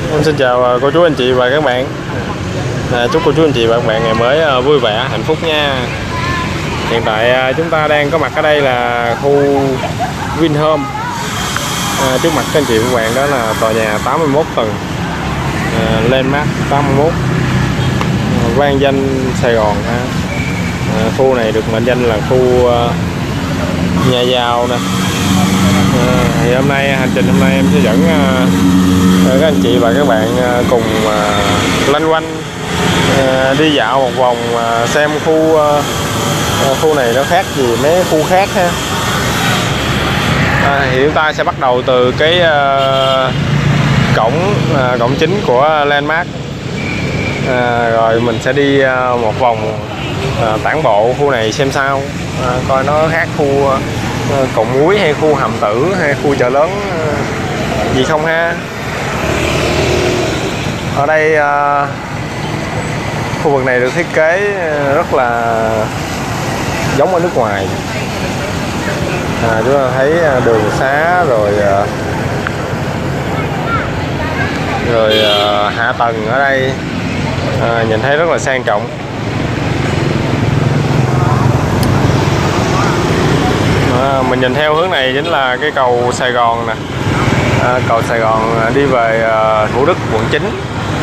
Em xin chào cô chú anh chị và các bạn. Chúc cô chú anh chị và các bạn ngày mới vui vẻ, hạnh phúc nha. Hiện tại chúng ta đang có mặt ở đây là khu Vinhome. Trước mặt các anh chị và các bạn đó là tòa nhà 81 tầng, Landmark 81, vang danh Sài Gòn. Khu này được mệnh danh là khu nhà giàu nè. Thì hôm nay hành trình hôm nay em sẽ dẫn các anh chị và các bạn cùng loanh quanh đi dạo một vòng, xem khu này nó khác gì mấy khu khác ha. Thì chúng ta sẽ bắt đầu từ cái cổng chính của Landmark, rồi mình sẽ đi một vòng tản bộ khu này xem sao, coi nó khác khu Cầu Muối hay khu Hàm Tử hay khu chợ lớn gì không ha. Ở đây khu vực này được thiết kế rất là giống ở nước ngoài. Chúng ta thấy đường xá rồi hạ tầng ở đây nhìn thấy rất là sang trọng. Mình nhìn theo hướng này chính là cái cầu Sài Gòn nè, cầu Sài Gòn đi về Thủ Đức quận 9.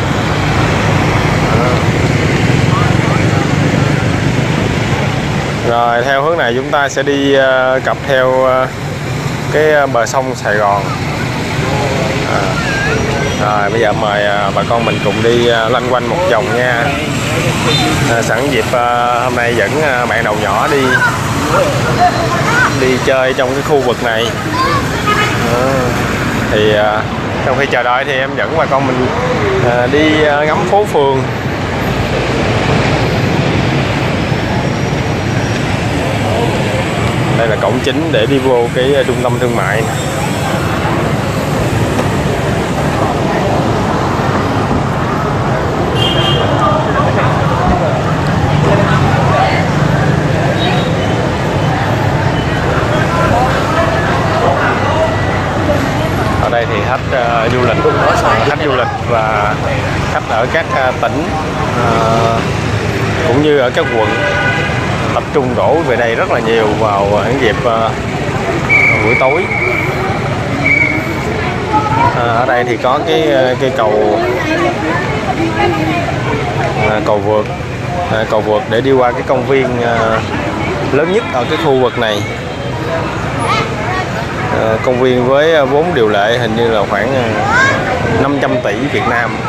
Rồi theo hướng này chúng ta sẽ đi cặp theo cái bờ sông Sài Gòn. Rồi bây giờ mời bà con mình cùng đi loanh quanh một vòng nha. Sẵn dịp hôm nay dẫn bạn đầu nhỏ đi chơi trong cái khu vực này. Thì trong khi chờ đợi thì em dẫn bà con mình đi ngắm phố phường. Đây là cổng chính để đi vô cái trung tâm thương mại. Ở đây thì khách du lịch và khách ở các tỉnh cũng như ở các quận tập trung đổ về đây rất là nhiều vào những dịp buổi tối. Ở đây thì có cái cầu vượt để đi qua cái công viên lớn nhất ở cái khu vực này. Công viên với vốn điều lệ hình như là khoảng 500 tỷ Việt Nam.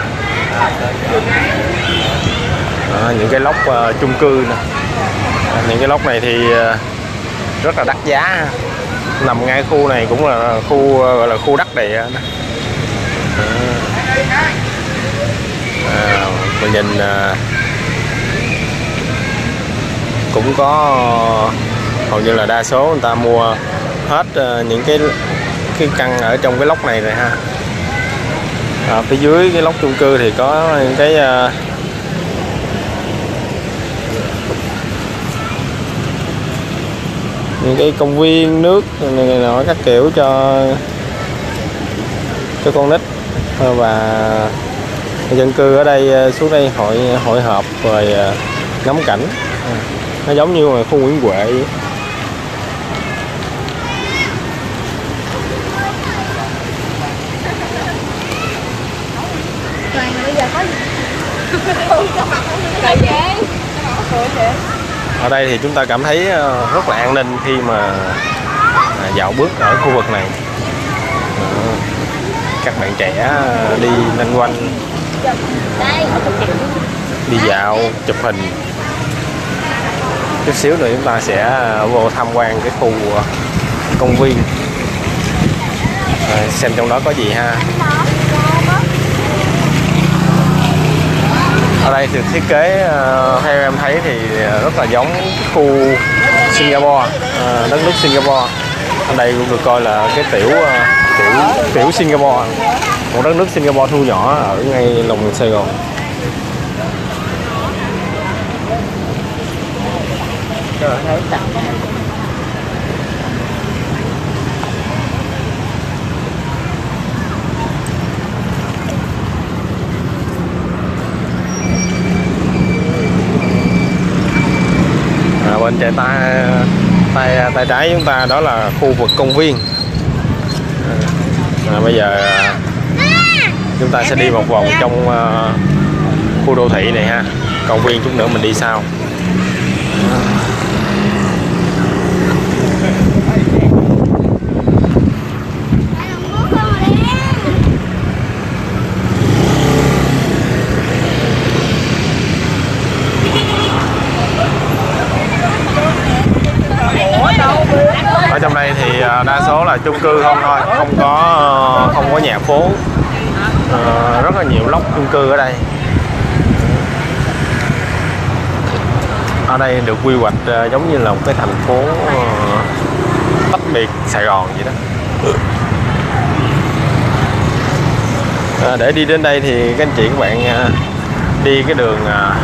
Những cái lốc chung cư nè, những cái lốc này thì rất là đắt giá, nằm ngay khu này cũng là khu gọi là khu đắc địa. Mình nhìn cũng có hầu như là đa số người ta mua hết những cái căn ở trong cái lốc này rồi ha. Phía dưới cái lốc chung cư thì có những cái công viên nước này nọ các kiểu cho con nít và dân cư ở đây xuống đây hội họp rồi ngắm cảnh. Nó giống như là khu Nguyễn Huệ. Ở đây thì chúng ta cảm thấy rất là an ninh khi mà dạo bước ở khu vực này. Các bạn trẻ đi loanh quanh, đi dạo, chụp hình. Chút xíu nữa chúng ta sẽ vô tham quan cái khu công viên, xem trong đó có gì ha. Ở đây thì thiết kế theo em thấy thì rất là giống khu Singapore, đất nước Singapore. Ở đây cũng được coi là cái tiểu Singapore, một đất nước Singapore thu nhỏ ở ngay lòng Sài Gòn. bên tay trái chúng ta đó là khu vực công viên. Bây giờ chúng ta sẽ đi một vòng trong khu đô thị này ha. Công viên chút nữa mình đi sau. Ở trong đây thì đa số là chung cư không thôi, không có nhà phố. Rất là nhiều lốc chung cư ở đây. Ở đây được quy hoạch giống như là một cái thành phố tách biệt Sài Gòn vậy đó. Để đi đến đây thì các anh chị các bạn đi cái đường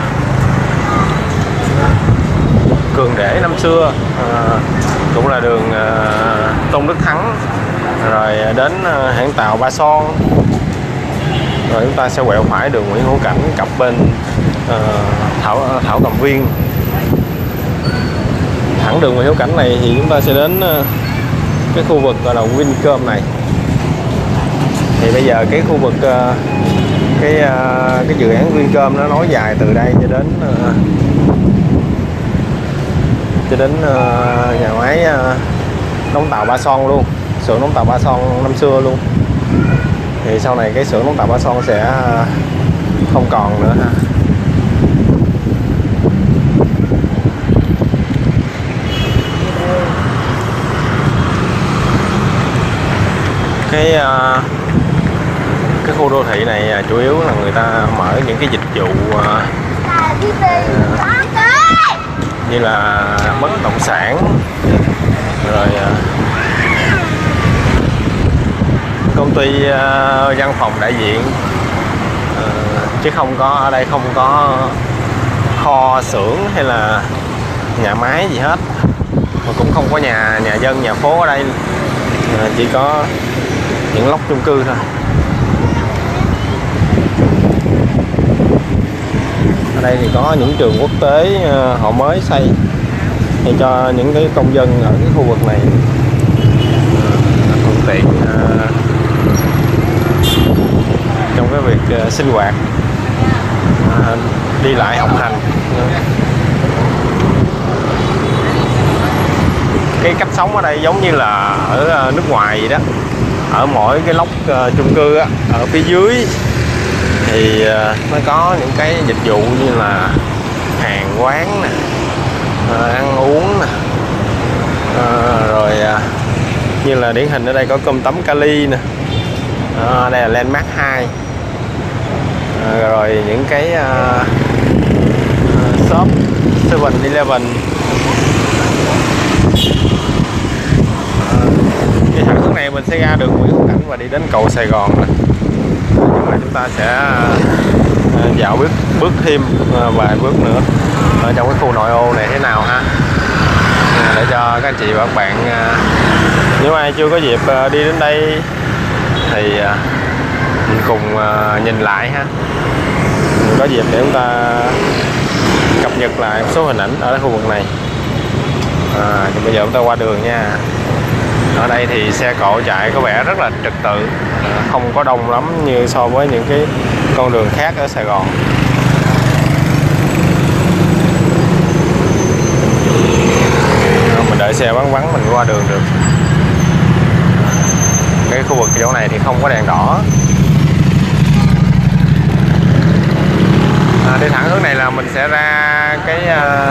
Cường Để năm xưa, cũng là đường Tôn Đức Thắng, rồi đến hãng tàu Ba Son, rồi chúng ta sẽ quẹo phải đường Nguyễn Hữu Cảnh cặp bên Thảo Cầm Viên. Thẳng đường Nguyễn Hữu Cảnh này thì chúng ta sẽ đến cái khu vực gọi là Vincom này. Thì bây giờ cái khu vực cái dự án Vincom nó nối dài từ đây cho đến nhà máy đóng tàu Ba Son luôn, xưởng đóng tàu Ba Son năm xưa luôn. Thì sau này cái xưởng đóng tàu Ba Son sẽ không còn nữa ha. Cái khu đô thị này chủ yếu là người ta mở những cái dịch vụ như là bất động sản, rồi công ty văn phòng đại diện, chứ không có ở đây không có kho xưởng hay là nhà máy gì hết, mà cũng không có nhà dân nhà phố ở đây, chỉ có những lốc chung cư thôi. Ở đây thì có những trường quốc tế họ mới xây để cho những cái công dân ở cái khu vực này thuận tiện trong cái việc sinh hoạt, đi lại học hành. Cái cách sống ở đây giống như là ở nước ngoài vậy đó. Ở mỗi cái lốc chung cư á, ở phía dưới thì nó có những cái dịch vụ như là hàng quán nè, ăn uống nè, rồi như là điển hình ở đây có cơm tấm Cali nè, đây là Landmark 2, rồi những cái shop 7-Eleven. Cái thẳng hướng này mình sẽ ra đường Nguyễn Hữu Cảnh và đi đến cầu Sài Gòn nè. Nhưng mà chúng ta sẽ dạo bước thêm vài bước nữa ở trong cái khu nội ô này thế nào ha, để cho các anh chị và các bạn nếu ai chưa có dịp đi đến đây thì mình cùng nhìn lại ha. Mình có dịp để chúng ta cập nhật lại một số hình ảnh ở khu vực này. Thì bây giờ chúng ta qua đường nha. Ở đây thì xe cộ chạy có vẻ rất là trật tự, không có đông lắm như so với những cái con đường khác ở Sài Gòn. Mình đợi xe vắng mình qua đường được. Cái khu vực chỗ này thì không có đèn đỏ. Đi thẳng hướng này là mình sẽ ra cái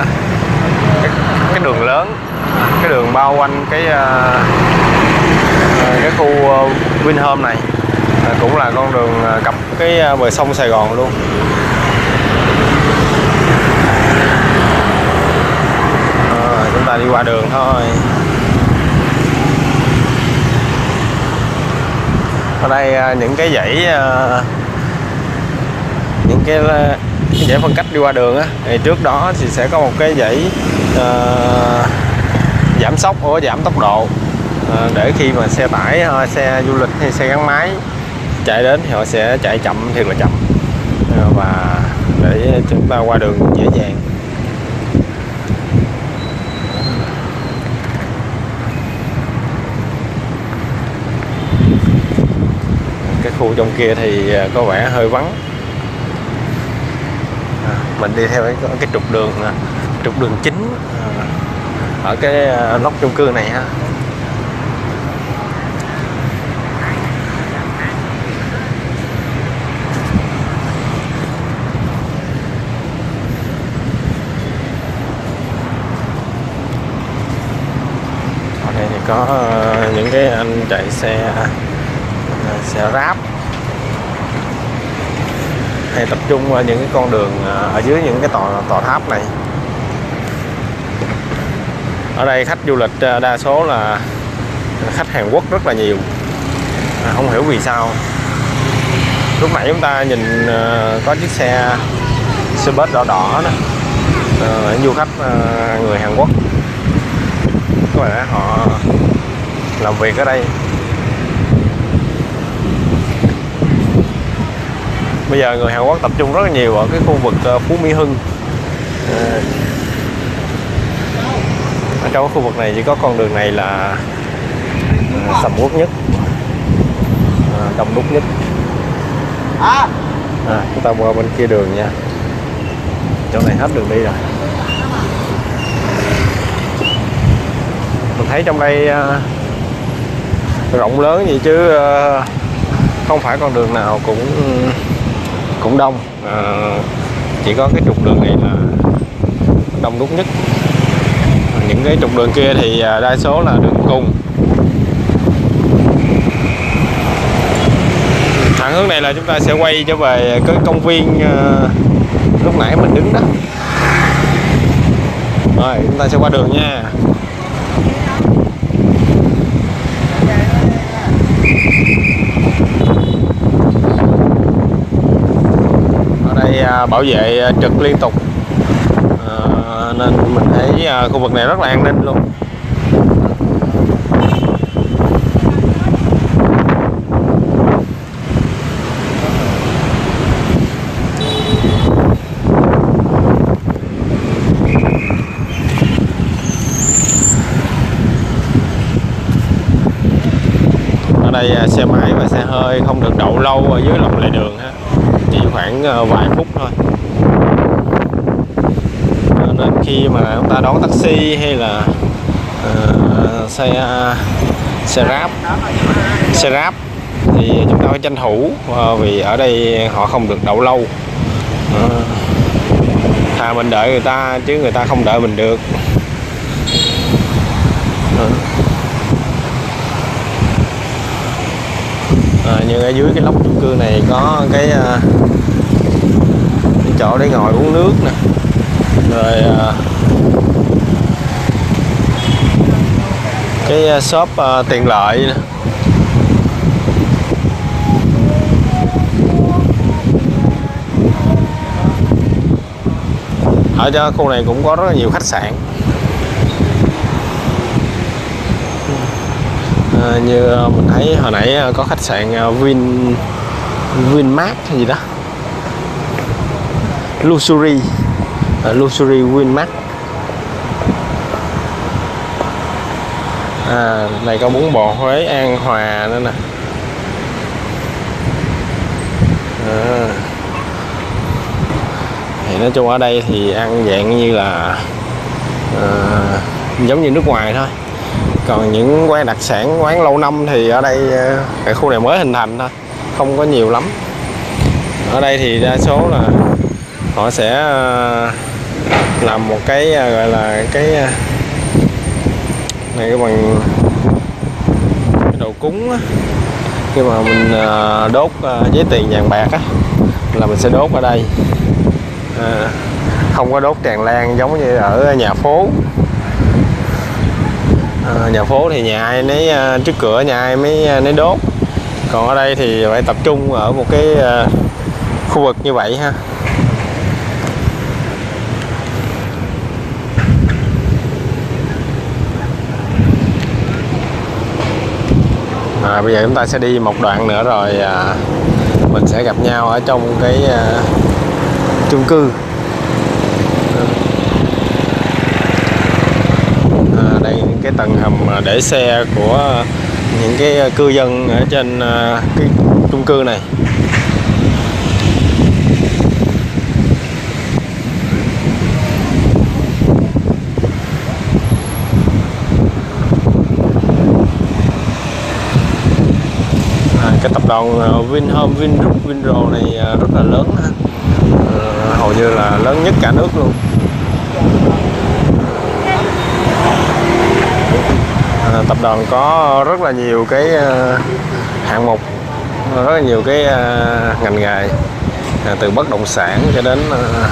đường lớn, cái đường bao quanh cái khu Vinhome này, cũng là con đường cặp cái bờ sông Sài Gòn luôn. Chúng ta đi qua đường thôi. Ở đây những cái dãy dãy phân cách đi qua đường á, thì trước đó thì sẽ có một cái dãy giảm tốc độ, để khi mà xe tải, xe du lịch hay xe gắn máy chạy đến thì họ sẽ chạy chậm, thiệt là chậm, và để chúng ta qua đường dễ dàng. Cái khu trong kia thì có vẻ hơi vắng. Mình đi theo cái trục đường chính ở cái lốc chung cư này ha. Ở đây thì có những cái anh chạy xe Grab hay tập trung ở những cái con đường ở dưới những cái tòa tháp này. Ở đây khách du lịch đa số là khách Hàn Quốc rất là nhiều, không hiểu vì sao. Lúc nãy chúng ta nhìn có chiếc xe bus đỏ đó, du khách người Hàn Quốc, có lẽ họ làm việc ở đây. Bây giờ người Hàn Quốc tập trung rất là nhiều ở cái khu vực Phú Mỹ Hưng. Ở trong khu vực này chỉ có con đường này là sầm uất nhất, đông đúc nhất. Chúng ta qua bên kia đường nha. Chỗ này hết đường đi rồi. Mình thấy trong đây rộng lớn gì chứ không phải con đường nào cũng đông. Chỉ có cái trục đường này là đông đúc nhất. Những cái trục đường kia thì đa số là đường cùng. Thẳng hướng này là chúng ta sẽ quay trở về cái công viên lúc nãy mình đứng đó. Rồi chúng ta sẽ qua đường nha. Ở đây bảo vệ trực liên tục, nên mình thấy khu vực này rất là an ninh luôn. Ở đây xe máy và xe hơi không được đậu lâu ở dưới lòng lề đường ha, chỉ khoảng vài phút thôi. Nên khi mà chúng ta đón taxi hay là xe Grab thì chúng ta phải tranh thủ, vì ở đây họ không được đậu lâu. Thà mình đợi người ta chứ người ta không đợi mình được. Nhưng ở dưới cái lốc chung cư này có cái chỗ để ngồi uống nước nè, rồi cái shop tiện lợi nè. Ở cho khu này cũng có rất là nhiều khách sạn, như mình thấy hồi nãy có khách sạn Vinmart hay gì đó, Luxury Vinmart. Này có bún bò Huế An Hòa nữa nè. Thì nói chung ở đây thì ăn dạng như là giống như nước ngoài thôi. Còn những quán đặc sản, quán lâu năm thì ở đây cái khu này mới hình thành thôi, không có nhiều lắm. Ở đây thì đa số là họ sẽ làm một cái gọi là cái này, cái bằng cái đồ cúng á. Khi mà mình đốt giấy tiền vàng bạc á là mình sẽ đốt ở đây, không có đốt tràn lan giống như ở nhà phố. Nhà phố thì nhà ai nấy, trước cửa nhà ai nấy đốt. Còn ở đây thì phải tập trung ở một cái khu vực như vậy ha. Bây giờ chúng ta sẽ đi một đoạn nữa rồi mình sẽ gặp nhau ở trong cái chung cư. Đây cái tầng hầm để xe của những cái cư dân ở trên cái chung cư này. Cái tập đoàn Vinhome, Vinro này rất là lớn, hầu như là lớn nhất cả nước luôn. Tập đoàn có rất là nhiều cái hạng mục, rất là nhiều cái ngành nghề, từ bất động sản cho đến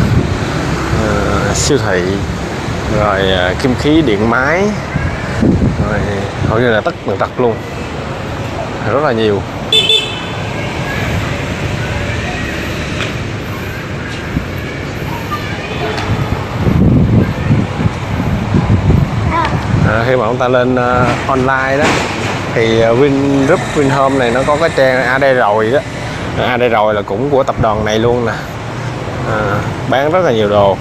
siêu thị, rồi kim khí điện máy, rồi hầu như là tất tần tật luôn, rất là nhiều. Khi mà chúng ta lên online đó thì Vingroup, Vinhome này nó có cái trang AD rồi đó. AD rồi là cũng của tập đoàn này luôn nè, bán rất là nhiều đồ.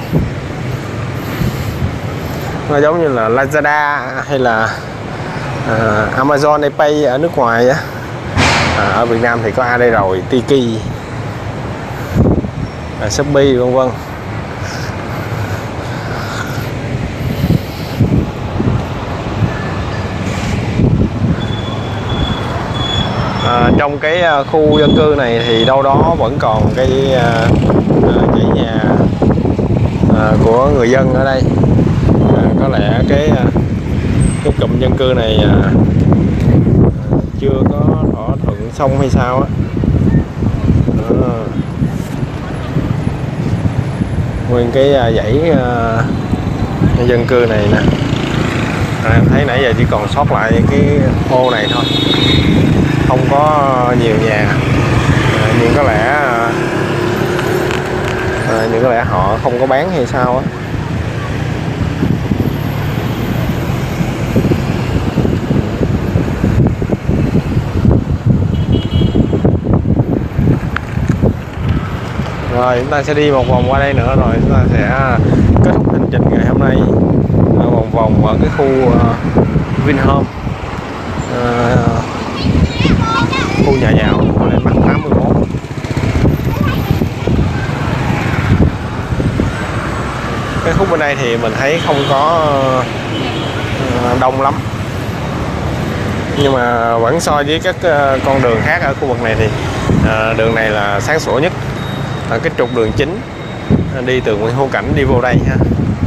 Nó giống như là Lazada hay là Amazon Pay ở nước ngoài á. Ở Việt Nam thì có AD rồi, Tiki, Shopee vân vân. Trong cái khu dân cư này thì đâu đó vẫn còn cái dãy nhà của người dân ở đây. Có lẽ cái cụm dân cư này chưa có thỏa thuận xong hay sao á. Nguyên cái dãy dân cư này nè, em thấy nãy giờ chỉ còn sót lại cái ô này thôi, không có nhiều nhà. Nhưng có lẽ họ không có bán hay sao á. Rồi chúng ta sẽ đi một vòng qua đây nữa, rồi chúng ta sẽ kết thúc hành trình ngày hôm nay vòng vòng ở cái khu Vinhome, khu nhà giàu của Landmark 81. Cái khúc bên đây thì mình thấy không có đông lắm, nhưng mà vẫn so với các con đường khác ở khu vực này thì đường này là sáng sủa nhất. Cái trục đường chính đi từ Nguyễn Hữu Cảnh đi vô đây ha.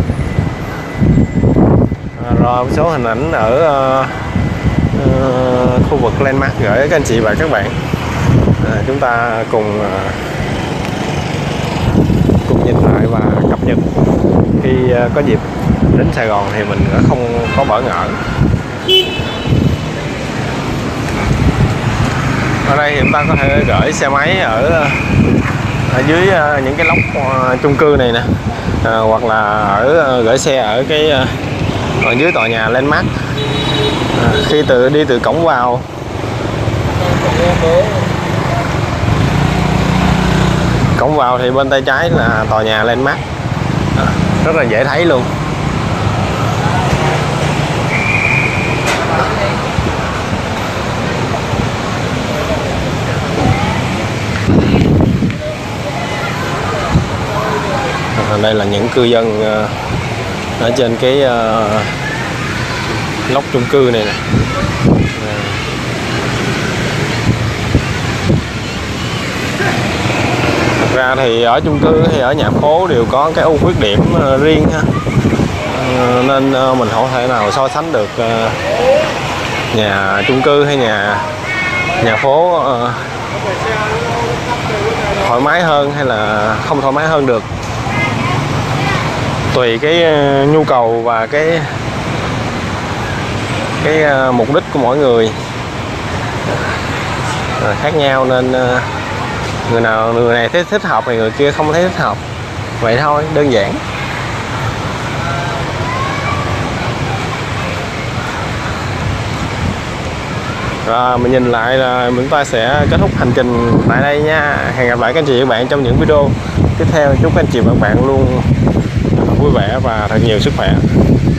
Rồi một số hình ảnh ở khu vực Landmark gửi các anh chị và các bạn. Chúng ta cùng nhìn lại và cập nhật. Khi có dịp đến Sài Gòn thì mình không có bỡ ngỡ. Ở đây thì chúng ta có thể gửi xe máy ở dưới những cái lốc chung cư này nè, hoặc là gửi xe ở cái ở dưới tòa nhà Landmark. Khi đi từ cổng vào, thì bên tay trái là tòa nhà Landmark, rất là dễ thấy luôn. Đây là những cư dân ở trên cái lốc chung cư này nè. Thật ra thì ở chung cư hay ở nhà phố đều có cái ưu khuyết điểm riêng ha, nên mình không thể nào so sánh được nhà chung cư hay nhà phố thoải mái hơn hay là không thoải mái hơn được. Tùy cái nhu cầu và cái mục đích của mỗi người khác nhau, nên người này thấy thích hợp thì người kia không thấy thích hợp, vậy thôi, đơn giản. Rồi mình nhìn lại là chúng ta sẽ kết thúc hành trình tại đây nha. Hẹn gặp lại các anh chị và các bạn trong những video tiếp theo. Chúc các anh chị và các bạn luôn vui vẻ và thật nhiều sức khỏe.